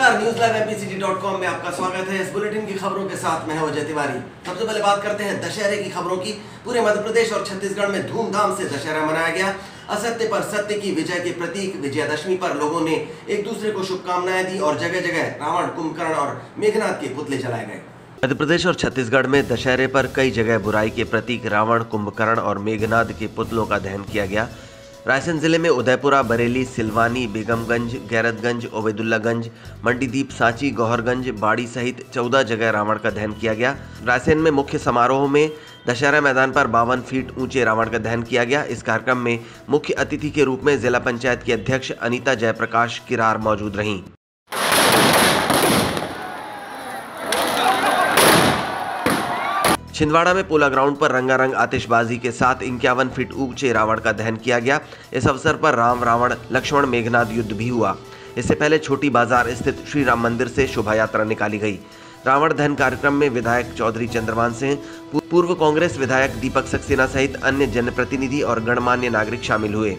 नमस्कार, news live MPCT.com में आपका स्वागत है। इस बुलेटिन की खबरों के साथ मैं हूं अजय तिवारी। सबसे पहले बात करते हैं दशहरे की खबरों की। पूरे मध्य प्रदेश और छत्तीसगढ़ में धूमधाम से दशहरा मनाया गया। असत्य पर सत्य की विजय के प्रतीक विजयादशमी पर लोगों ने एक दूसरे को शुभकामनाएं दी और जगह जगह रावण, कुंभकर्ण और मेघनाद के पुतले जलाए गए। मध्य प्रदेश और छत्तीसगढ़ में दशहरे पर कई जगह बुराई के प्रतीक रावण, कुंभकर्ण और मेघनाद के पुतलों का दहन किया गया। रायसेन जिले में उदयपुरा, बरेली, सिलवानी, बेगमगंज, गैरतगंज, ओबेदुल्लागंज, मंडीदीप, सांची, गौहरगंज, बाड़ी सहित 14 जगह रावण का दहन किया गया। रायसेन में मुख्य समारोह में दशहरा मैदान पर 52 फीट ऊंचे रावण का दहन किया गया। इस कार्यक्रम में मुख्य अतिथि के रूप में जिला पंचायत की अध्यक्ष अनीता जयप्रकाश किरार मौजूद रहीं। छिंदवाड़ा में पोला ग्राउंड पर रंगारंग आतिशबाजी के साथ 51 फीट ऊंचे रावण का दहन किया गया। इस अवसर पर राम, रावण, लक्ष्मण, मेघनाद युद्ध भी हुआ। इससे पहले छोटी बाजार स्थित श्री राम मंदिर से शोभा यात्रा निकाली गई। रावण दहन कार्यक्रम में विधायक चौधरी चंद्रमान सिंह, पूर्व कांग्रेस विधायक दीपक सक्सेना सहित अन्य जनप्रतिनिधि और गणमान्य नागरिक शामिल हुए।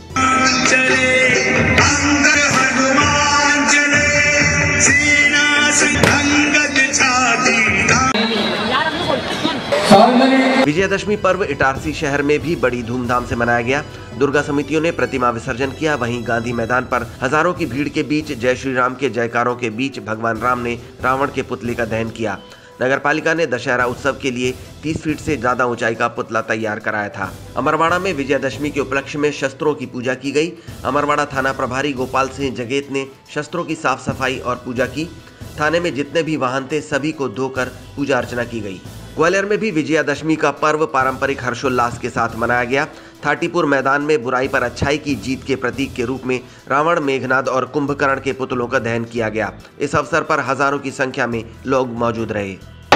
विजयादशमी पर्व इटारसी शहर में भी बड़ी धूमधाम से मनाया गया। दुर्गा समितियों ने प्रतिमा विसर्जन किया। वहीं गांधी मैदान पर हजारों की भीड़ के बीच जय श्री राम के जयकारों के बीच भगवान राम ने रावण के पुतले का दहन किया। नगर पालिका ने दशहरा उत्सव के लिए 30 फीट से ज्यादा ऊंचाई का पुतला तैयार कराया था। अमरवाड़ा में विजयादशमी के उपलक्ष्य में शस्त्रों की पूजा की गई। अमरवाड़ा थाना प्रभारी गोपाल सिंह जगेत ने शस्त्रों की साफ सफाई और पूजा की। थाने में जितने भी वाहन थे सभी को धोकर पूजा अर्चना की गई। ग्वालियर में भी विजयादशमी का पर्व पारंपरिक हर्षोल्लास के साथ मनाया गया। थाटीपुर मैदान में बुराई पर अच्छाई की जीत के प्रतीक के रूप में रावण, मेघनाद और कुंभकर्ण के पुतलों का दहन किया गया। इस अवसर पर हजारों की संख्या में लोग मौजूद रहे।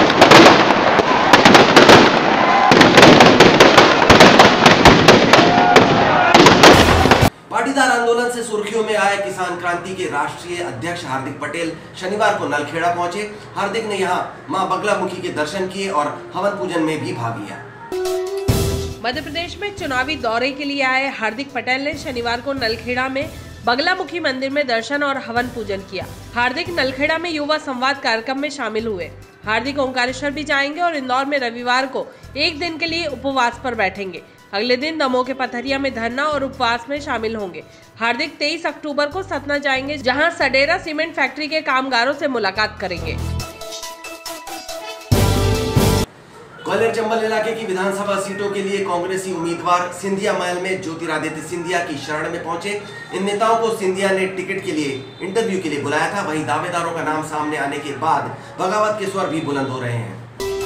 पाटीदार आंदोलन से सुर्खियों में आए किसान क्रांति के राष्ट्रीय अध्यक्ष हार्दिक पटेल शनिवार को नलखेड़ा पहुंचे। हार्दिक ने यहां मां बगलामुखी के दर्शन किए और हवन पूजन में भी भाग लिया। मध्य प्रदेश में चुनावी दौरे के लिए आए हार्दिक पटेल ने शनिवार को नलखेड़ा में बगलामुखी मंदिर में दर्शन और हवन पूजन किया। हार्दिक नलखेड़ा में युवा संवाद कार्यक्रम में शामिल हुए। हार्दिक ओंकारेश्वर भी जाएंगे और इंदौर में रविवार को एक दिन के लिए उपवास पर बैठेंगे। अगले दिन दमोह के पथरिया में धरना और उपवास में शामिल होंगे। हार्दिक 23 अक्टूबर को सतना जाएंगे, जहां सडेरा सीमेंट फैक्ट्री के कामगारों से मुलाकात करेंगे। ग्वालियर चंबल इलाके की विधानसभा सीटों के लिए कांग्रेसी उम्मीदवार सिंधिया महल में ज्योतिरादित्य सिंधिया की शरण में पहुंचे। इन नेताओं को सिंधिया ने टिकट के लिए इंटरव्यू के लिए बुलाया था। वहीं दावेदारों का नाम सामने आने के बाद बगावत के स्वर भी बुलंद हो रहे हैं।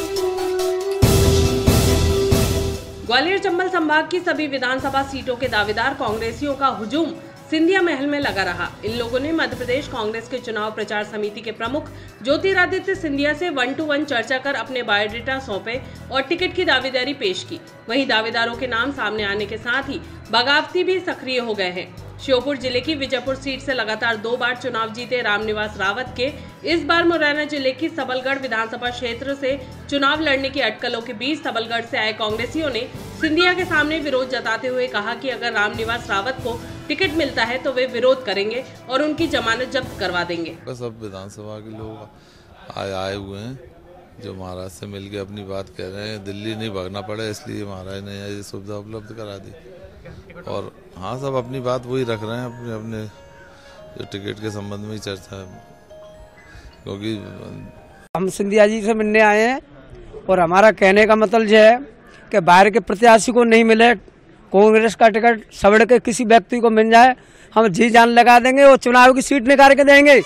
ग्वालियर चंबल संभाग की सभी विधानसभा सीटों के दावेदार कांग्रेसियों का हुजूम सिंधिया महल में लगा रहा। इन लोगों ने मध्य प्रदेश कांग्रेस के चुनाव प्रचार समिति के प्रमुख ज्योतिरादित्य सिंधिया से 1-to-1 चर्चा कर अपने बायोडाटा सौंपे और टिकट की दावेदारी पेश की। वहीं दावेदारों के नाम सामने आने के साथ ही बगावती भी सक्रिय हो गए हैं। श्योपुर जिले की विजयपुर सीट से लगातार 2 बार चुनाव जीते रामनिवास रावत के इस बार मुरैना जिले की सबलगढ़ विधानसभा क्षेत्र से चुनाव लड़ने की अटकलों के बीच सबलगढ़ से आए कांग्रेसियों ने सिंधिया के सामने विरोध जताते हुए कहा कि अगर रामनिवास रावत को टिकट मिलता है तो वे विरोध करेंगे और उनकी जमानत जब्त करवा देंगे। सब विधानसभा के लोग आए हुए हैं जो महाराज से मिलकर अपनी बात कह रहे हैं। दिल्ली नहीं भागना पड़े इसलिए महाराज ने ये सुविधा उपलब्ध करा दी। और हाँ, सब अपनी बात वही रख रहे हैं, अपने अपने जो टिकट के संबंध में ही चर्चा है। क्योंकि हम सिंधिया जी से मिलने आए हैं और हमारा कहने का मतलब यह है कि बाहर के प्रत्याशी को नहीं मिले कांग्रेस का टिकट, सबड़ के किसी व्यक्ति को मिल जाए, हम जी जान लगा देंगे और चुनाव की सीट निकाल के देंगे।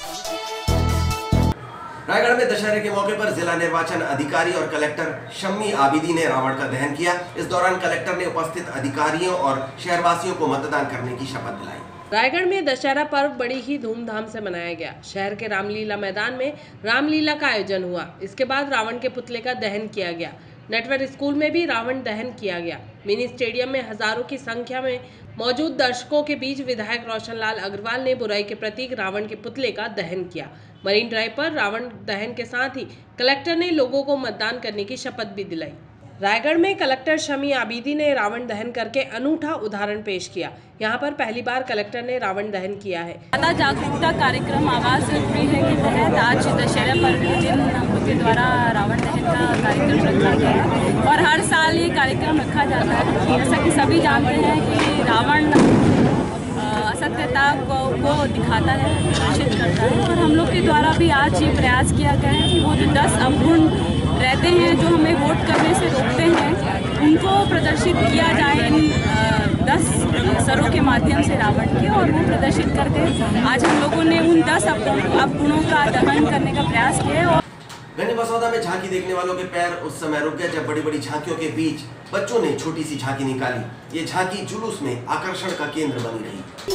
रायगढ़ में दशहरे के मौके पर जिला निर्वाचन अधिकारी और कलेक्टर शम्मी आबिदी ने रावण का दहन किया। इस दौरान कलेक्टर ने उपस्थित अधिकारियों और शहरवासियों को मतदान करने की शपथ दिलाई। रायगढ़ में दशहरा पर्व बड़ी ही धूमधाम से मनाया गया। शहर के रामलीला मैदान में रामलीला का आयोजन हुआ। इसके बाद रावण के पुतले का दहन किया गया। नटवर स्कूल में भी रावण दहन किया गया। मिनी स्टेडियम में हजारों की संख्या में मौजूद दर्शकों के बीच विधायक रोशनलाल अग्रवाल ने बुराई के प्रतीक रावण के पुतले का दहन किया। मरीन ड्राइव पर रावण दहन के साथ ही कलेक्टर ने लोगों को मतदान करने की शपथ भी दिलाई। रायगढ़ में कलेक्टर शमी आबिदी ने रावण दहन करके अनूठा उदाहरण पेश किया। यहाँ पर पहली बार कलेक्टर ने रावण दहन किया है। ज्यादा जागरूकता कार्यक्रम आवाज जरूरी है के तहत आज दशहरा पर्व के दिन उनके द्वारा रावण दहन का कार्यक्रम रखा गया है और हर साल ये कार्यक्रम रखा जाता है। जैसा कि सभी जानते हैं कि रावण असत्यता को दिखाता है, प्रदर्शित करता है और हम लोग के द्वारा भी आज ये प्रयास किया गया है कि वो जो 10 अवगुण रहते हैं जो हमें वोट करने से रोकते हैं उनको प्रदर्शित किया जाए इन 10 अवसरों के माध्यम से रावण के, और वो प्रदर्शित करके आज हम लोगों ने उन 10 अवगुणों का दहन करने का प्रयास किया। गंज बसौदा में झांकी देखने वालों के पैर उस समय रुक गए जब बड़ी बड़ी झांकियों के बीच बच्चों ने छोटी सी झांकी निकाली। ये झांकी जुलूस में आकर्षण का केंद्र बनी रही।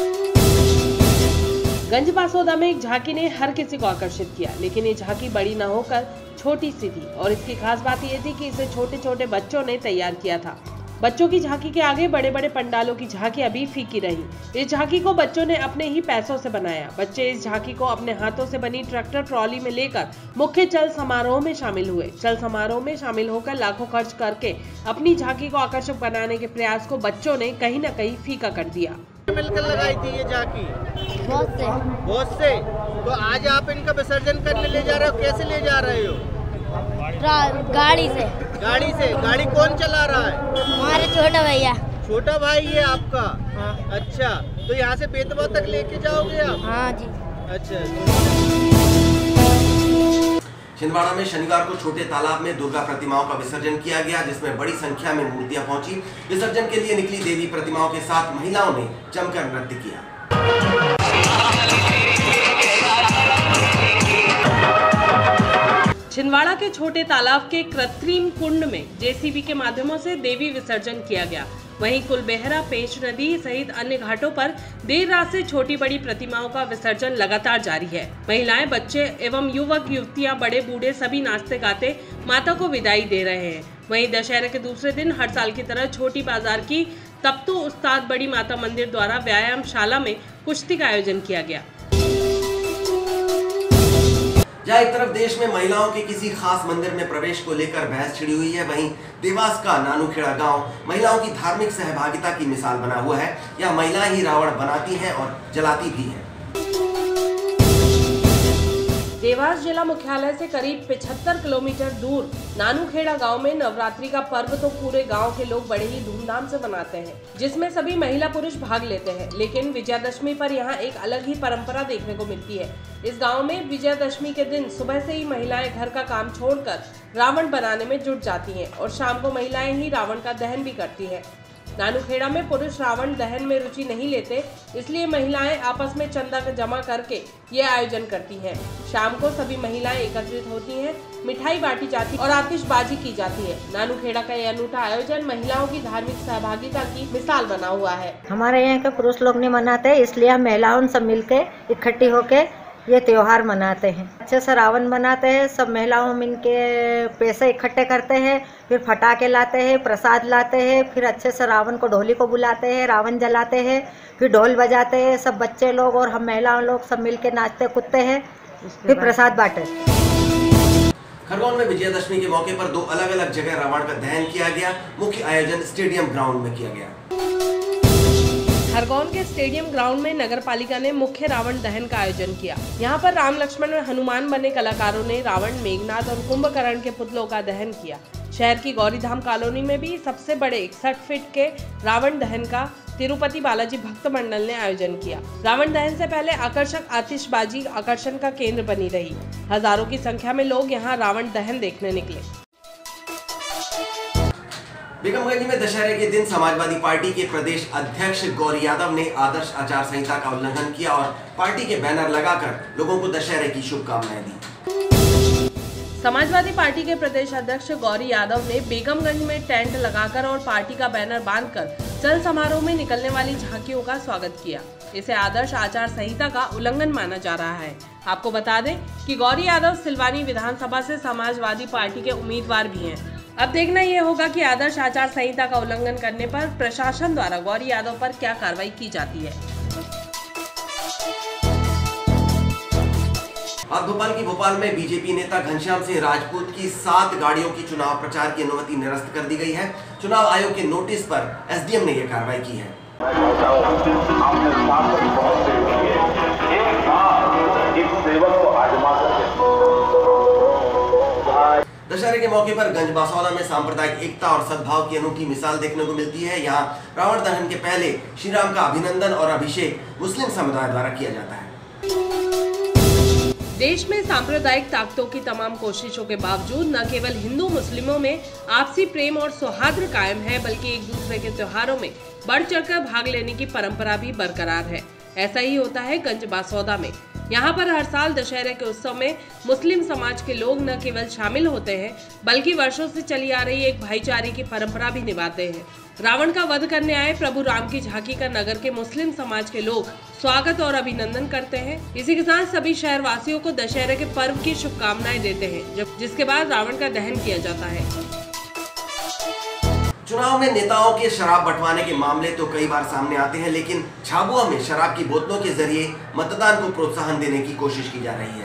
गंज बासौदा में एक झांकी ने हर किसी को आकर्षित किया, लेकिन ये झांकी बड़ी न होकर छोटी सी थी और इसकी खास बात ये थी कि इसे छोटे छोटे बच्चों ने तैयार किया था। बच्चों की झांकी के आगे बड़े बड़े पंडालों की झांकी अभी फीकी रही। इस झांकी को बच्चों ने अपने ही पैसों से बनाया। बच्चे इस झांकी को अपने हाथों से बनी ट्रैक्टर ट्रॉली में लेकर मुख्य चल समारोह में शामिल हुए। चल समारोह में शामिल होकर लाखों खर्च करके अपनी झांकी को आकर्षक बनाने के प्रयास को बच्चों ने कहीं न कहीं फीका कर दिया। मिलकर लगाई थी ये झांकी बहुत से। तो आज आप इनका विसर्जन करने ले जा रहे हो, कैसे ले जा रहे हो? गाड़ी से। गाड़ी कौन चला रहा है? हमारे छोटा भैया। छोटा भाई है आपका? हाँ। अच्छा, तो यहाँ से बेतवा तक लेके जाओगे आप? हाँ जी। अच्छा। छिंदवाड़ा में शनिवार को छोटे तालाब में दुर्गा प्रतिमाओं का विसर्जन किया गया, जिसमें बड़ी संख्या में मूर्तियां पहुंची। विसर्जन के लिए निकली देवी प्रतिमाओं के साथ महिलाओं ने जमकर नृत्य किया। छिंदवाड़ा के छोटे तालाब के कृत्रिम कुंड में जेसीबी के माध्यमों से देवी विसर्जन किया गया। वहीं कुलबेहरा, पेंच नदी सहित अन्य घाटों पर देर रात से छोटी बड़ी प्रतिमाओं का विसर्जन लगातार जारी है। महिलाएं, बच्चे एवं युवक युवतियां, बड़े बूढ़े सभी नाचते गाते माता को विदाई दे रहे हैं। वहीं दशहरे के दूसरे दिन हर साल की तरह छोटी बाजार की तप्तू उस्ताद बड़ी माता मंदिर द्वारा व्यायामशाला में कुश्ती का आयोजन किया गया। जहाँ एक तरफ देश में महिलाओं के किसी खास मंदिर में प्रवेश को लेकर बहस छिड़ी हुई है, वहीं देवास का नानूखेड़ा गांव महिलाओं की धार्मिक सहभागिता की मिसाल बना हुआ है। यहाँ महिलाएं ही रावण बनाती हैं और जलाती भी हैं। देवास जिला मुख्यालय से करीब 75 किलोमीटर दूर नानूखेड़ा गांव में नवरात्रि का पर्व तो पूरे गांव के लोग बड़े ही धूमधाम से मनाते हैं, जिसमें सभी महिला पुरुष भाग लेते हैं। लेकिन विजयादशमी पर यहां एक अलग ही परंपरा देखने को मिलती है। इस गांव में विजयादशमी के दिन सुबह से ही महिलाएं घर का काम छोड़कर रावण बनाने में जुट जाती हैं और शाम को महिलाएं ही रावण का दहन भी करती है। नानूखेड़ा में पुरुष रावण दहन में रुचि नहीं लेते, इसलिए महिलाएं आपस में चंदा जमा करके ये आयोजन करती हैं। शाम को सभी महिलाएं एकत्रित होती हैं, मिठाई बांटी जाती और आतिशबाजी की जाती है। नानूखेड़ा का ये अनूठा आयोजन महिलाओं की धार्मिक सहभागिता की मिसाल बना हुआ है। हमारे यहाँ के पुरुष लोग नहीं मनाते, इसलिए हम महिलाओं सब मिलके इकट्ठी होके ये त्योहार मनाते हैं। अच्छे से रावण बनाते हैं, सब महिलाओं मिलके पैसे इकट्ठे करते हैं, फिर फटाके लाते हैं, प्रसाद लाते हैं, फिर अच्छे से रावण को ढोली को बुलाते हैं, रावण जलाते हैं, फिर ढोल बजाते हैं। सब बच्चे लोग और हम महिलाओं लोग सब मिलके नाचते कूदते हैं, फिर प्रसाद बांटे। खरगोन में विजयादशमी के मौके पर 2 अलग अलग जगह रावण का दहन किया गया। मुख्य आयोजन स्टेडियम ग्राउंड में किया गया। खरगोन के स्टेडियम ग्राउंड में नगर पालिका ने मुख्य रावण दहन का आयोजन किया। यहाँ पर राम लक्ष्मण और हनुमान बने कलाकारों ने रावण, मेघनाथ और कुंभकर्ण के पुतलों का दहन किया। शहर की गौरीधाम कॉलोनी में भी सबसे बड़े 61 फीट के रावण दहन का तिरुपति बालाजी भक्त मंडल ने आयोजन किया। रावण दहन से पहले आकर्षक आतिशबाजी आकर्षण का केंद्र बनी रही। हजारों की संख्या में लोग यहाँ रावण दहन देखने निकले। बेगमगंज में दशहरे के दिन समाजवादी पार्टी के प्रदेश अध्यक्ष गौरी यादव ने आदर्श आचार संहिता का उल्लंघन किया और पार्टी के बैनर लगाकर लोगों को दशहरे की शुभकामनाएं दी। समाजवादी पार्टी के प्रदेश अध्यक्ष गौरी यादव ने बेगमगंज में टेंट लगाकर और पार्टी का बैनर बांधकर चल समारोह में निकलने वाली झांकियों का स्वागत किया। इसे आदर्श आचार संहिता का उल्लंघन माना जा रहा है। आपको बता दें कि गौरी यादव सिलवानी विधानसभा से समाजवादी पार्टी के उम्मीदवार भी हैं। अब देखना ये होगा कि आदर्श आचार संहिता का उल्लंघन करने पर प्रशासन द्वारा गौरी यादव पर क्या कार्रवाई की जाती है। आज भोपाल में बीजेपी नेता घनश्याम सिंह राजपूत की 7 गाड़ियों की चुनाव प्रचार की अनुमति निरस्त कर दी गई है। चुनाव आयोग के नोटिस पर एसडीएम ने यह कार्रवाई की है। दशहरे के मौके पर गंजबासौदा में सांप्रदायिक एकता और सद्भाव की अनोखी मिसाल देखने को मिलती है। यहाँ रावण दहन के पहले श्री राम का अभिनंदन और अभिषेक मुस्लिम समुदाय द्वारा किया जाता है। देश में सांप्रदायिक ताकतों की तमाम कोशिशों के बावजूद न केवल हिंदू मुस्लिमों में आपसी प्रेम और सौहार्द कायम है, बल्कि एक दूसरे के त्योहारों में बढ़ चढ़कर भाग लेने की परंपरा भी बरकरार है। ऐसा ही होता है गंजबासौदा में। यहाँ पर हर साल दशहरे के उत्सव में मुस्लिम समाज के लोग न केवल शामिल होते हैं, बल्कि वर्षों से चली आ रही एक भाईचारे की परंपरा भी निभाते हैं। रावण का वध करने आए प्रभु राम की झांकी का नगर के मुस्लिम समाज के लोग स्वागत और अभिनंदन करते हैं। इसी के साथ सभी शहर वासियों को दशहरे के पर्व की शुभकामनाएं देते हैं, जिसके बाद रावण का दहन किया जाता है। चुनाव में नेताओं के शराब बंटवाने के मामले तो कई बार सामने आते हैं, लेकिन झाबुआ में शराब की बोतलों के जरिए मतदान को प्रोत्साहन देने की कोशिश की जा रही है।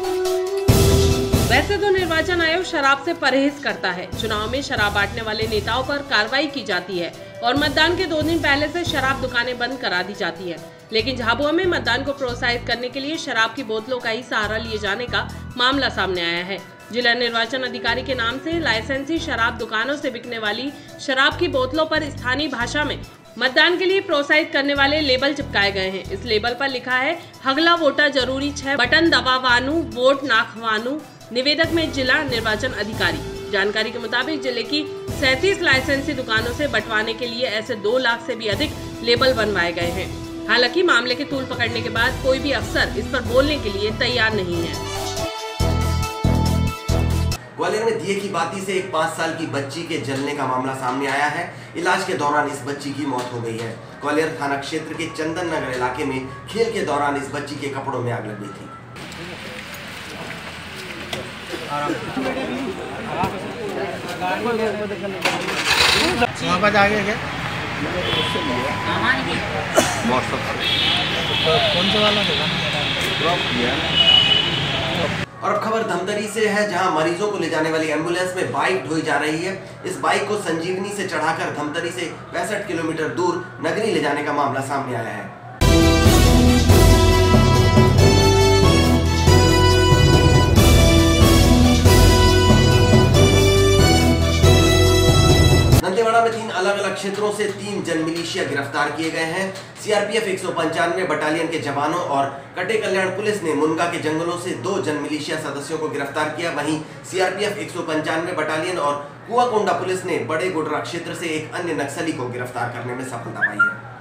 वैसे तो निर्वाचन आयोग शराब से परहेज करता है। चुनाव में शराब बांटने वाले नेताओं पर कार्रवाई की जाती है और मतदान के 2 दिन पहले से शराब दुकानें बंद करा दी जाती है। लेकिन झाबुआ में मतदान को प्रोत्साहित करने के लिए शराब की बोतलों का ही सहारा लिए जाने का मामला सामने आया है। जिला निर्वाचन अधिकारी के नाम से लाइसेंसी शराब दुकानों से बिकने वाली शराब की बोतलों पर स्थानीय भाषा में मतदान के लिए प्रोत्साहित करने वाले लेबल चिपकाए गए हैं। इस लेबल पर लिखा है, हगला वोटा जरूरी 6 बटन दबावानु वोट नाखवानु। निवेदक में जिला निर्वाचन अधिकारी। जानकारी के मुताबिक जिले की 37 लाइसेंसी दुकानों से बंटवाने के लिए ऐसे 2 लाख से भी अधिक लेबल बनवाए गए हैं। हालांकि मामले के तूल पकड़ने के बाद कोई भी अफसर इस पर बोलने के लिए तैयार नहीं है। ग्वालियर में दिए की बाती से एक 5 साल की बच्ची के जलने का मामला सामने आया है। इलाज के दौरान इस बच्ची की मौत हो गई है। ग्वालियर थाना क्षेत्र के चंदन नगर इलाके में खेल के दौरान इस बच्ची के कपड़ों में आग लग गई थी। और अब खबर धमतरी से है, जहां मरीजों को ले जाने वाली एम्बुलेंस में बाइक ढोई जा रही है। इस बाइक को संजीवनी से चढ़ाकर धमतरी से 65 किलोमीटर दूर नगरी ले जाने का मामला सामने आया है। दंतेवाड़ा में 3 अलग-अलग क्षेत्रों से 3 जन मिलिशिया गिरफ्तार किए गए हैं। सीआरपीएफ 195 बटालियन के जवानों और कटे कल्याण पुलिस ने मुनगा के जंगलों से 2 जन मिलिशिया सदस्यों को गिरफ्तार किया। वहीं सीआरपीएफ 195 बटालियन और कुआकोंडा पुलिस ने बड़े गुडरा क्षेत्र से एक अन्य नक्सली को गिरफ्तार करने में सफलता पाई है।